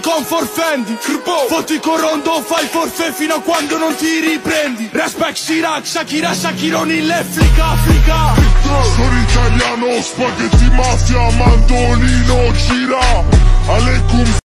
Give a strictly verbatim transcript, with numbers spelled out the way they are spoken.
con Forfendi. Fotti con rondo, fai forfè fino a quando non ti riprendi. Respect Chirac, Shakira, Shakironi, l'Africa, Africa. Sono italiano, spaghetti mafia, mandolino, gira. Alecum